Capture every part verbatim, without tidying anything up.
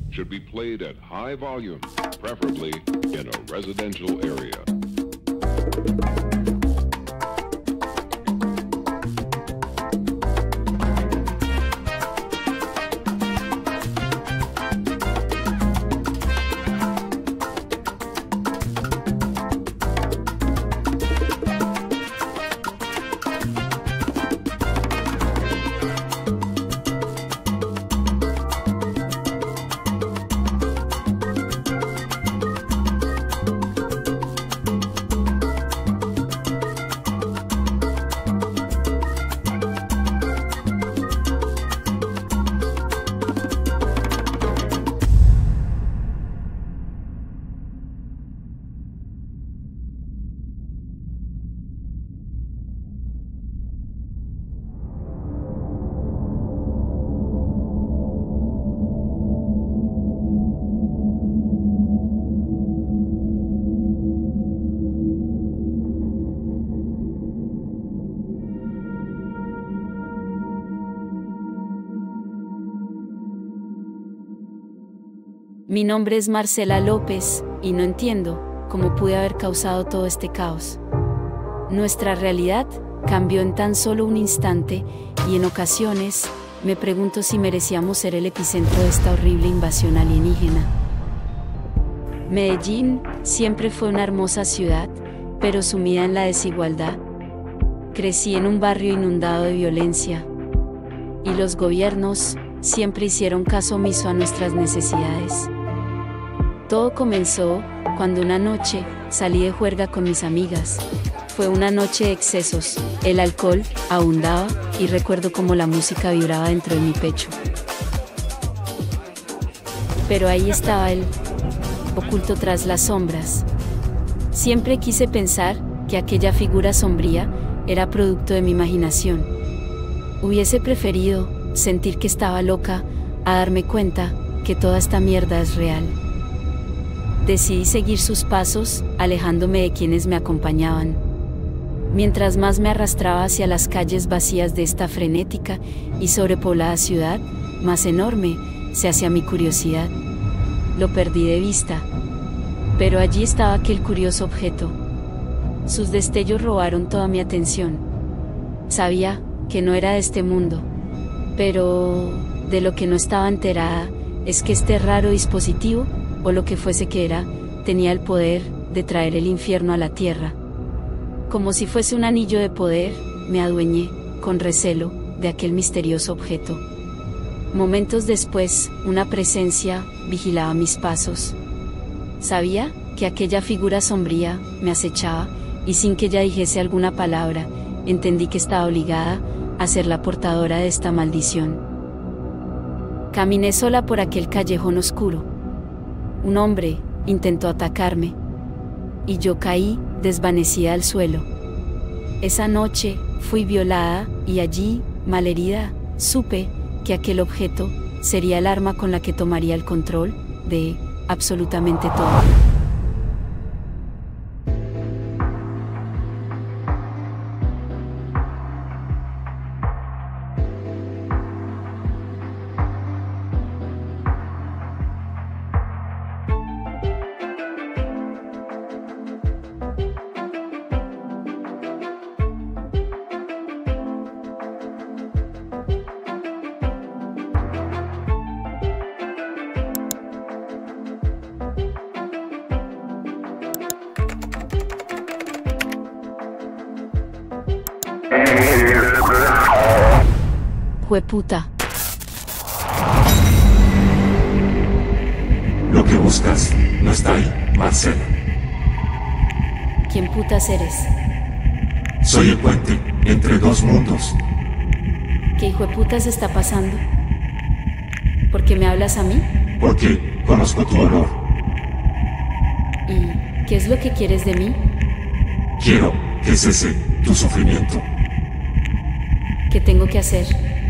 should be played at high volume, preferably in a residential area. Mi nombre es Marcela López, y no entiendo cómo pude haber causado todo este caos. Nuestra realidad cambió en tan solo un instante, y en ocasiones me pregunto si merecíamos ser el epicentro de esta horrible invasión alienígena. Medellín siempre fue una hermosa ciudad, pero sumida en la desigualdad. Crecí en un barrio inundado de violencia, y los gobiernos siempre hicieron caso omiso a nuestras necesidades. Todo comenzó cuando una noche salí de juerga con mis amigas. Fue una noche de excesos, el alcohol abundaba y recuerdo cómo la música vibraba dentro de mi pecho. Pero ahí estaba él, oculto tras las sombras. Siempre quise pensar que aquella figura sombría era producto de mi imaginación. Hubiese preferido sentir que estaba loca a darme cuenta que toda esta mierda es real. Decidí seguir sus pasos, alejándome de quienes me acompañaban. Mientras más me arrastraba hacia las calles vacías de esta frenética y sobrepoblada ciudad, más enorme se hacía mi curiosidad. Lo perdí de vista. Pero allí estaba aquel curioso objeto. Sus destellos robaron toda mi atención. Sabía que no era de este mundo. Pero de lo que no estaba enterada es que este raro dispositivo, o lo que fuese que era, tenía el poder de traer el infierno a la tierra. Como si fuese un anillo de poder, me adueñé, con recelo, de aquel misterioso objeto. Momentos después, una presencia vigilaba mis pasos. Sabía que aquella figura sombría me acechaba, y sin que ella dijese alguna palabra, entendí que estaba obligada a ser la portadora de esta maldición. Caminé sola por aquel callejón oscuro. Un hombre intentó atacarme, y yo caí, desvanecida al suelo. Esa noche fui violada, y allí, malherida, supe que aquel objeto sería el arma con la que tomaría el control de absolutamente todo. Jueputa. Lo que buscas no está ahí, Marcela. ¿Quién putas eres? Soy el puente entre dos mundos. ¿Qué hijo de putas está pasando? ¿Por qué me hablas a mí? Porque conozco tu dolor. ¿Y qué es lo que quieres de mí? Quiero que cese tu sufrimiento. ¿Qué tengo que hacer?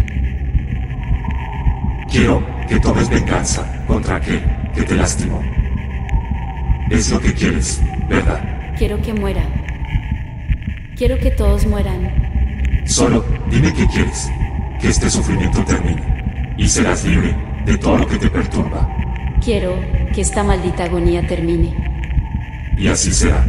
Quiero que tomes venganza contra aquel que te lastimó. Es lo que quieres, ¿verdad? Quiero que muera. Quiero que todos mueran. Solo dime qué quieres, que este sufrimiento termine, y serás libre de todo lo que te perturba. Quiero que esta maldita agonía termine. Y así será.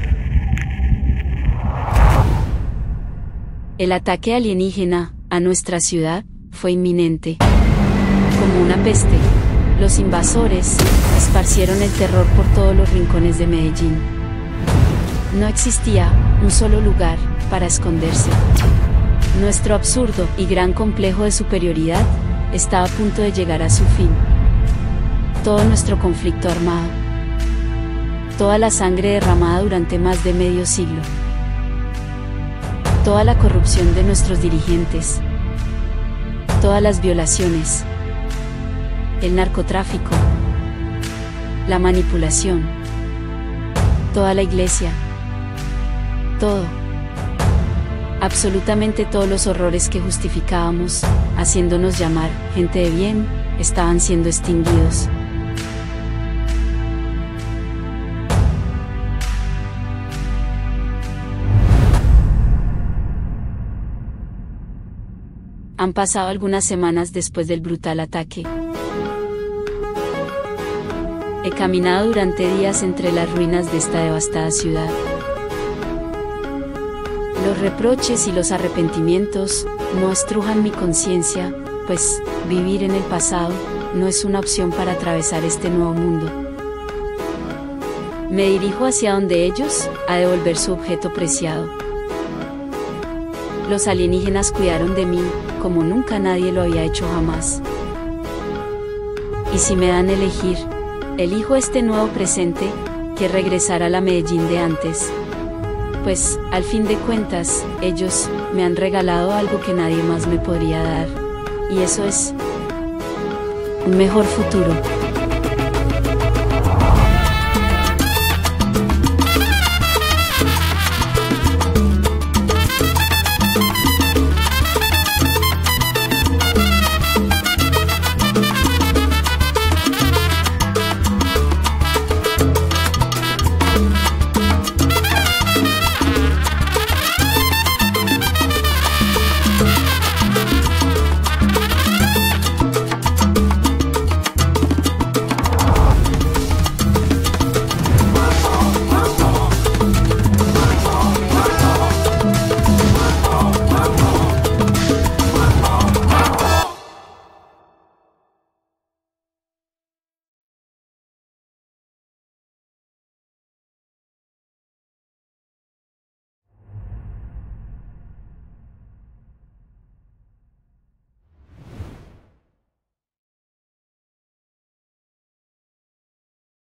El ataque alienígena a nuestra ciudad fue inminente. Como una peste, los invasores esparcieron el terror por todos los rincones de Medellín. No existía un solo lugar para esconderse. Nuestro absurdo y gran complejo de superioridad estaba a punto de llegar a su fin. Todo nuestro conflicto armado, toda la sangre derramada durante más de medio siglo, toda la corrupción de nuestros dirigentes, todas las violaciones, el narcotráfico, la manipulación, toda la iglesia, todo, absolutamente todos los horrores que justificábamos, haciéndonos llamar gente de bien, estaban siendo extinguidos. Han pasado algunas semanas después del brutal ataque. He caminado durante días entre las ruinas de esta devastada ciudad. Los reproches y los arrepentimientos no estrujan mi conciencia, pues vivir en el pasado no es una opción para atravesar este nuevo mundo. Me dirijo hacia donde ellos, a devolver su objeto preciado. Los alienígenas cuidaron de mí, como nunca nadie lo había hecho jamás. Y si me dan a elegir, elijo este nuevo presente, que regresar a la Medellín de antes. Pues, al fin de cuentas, ellos me han regalado algo que nadie más me podría dar. Y eso es un mejor futuro.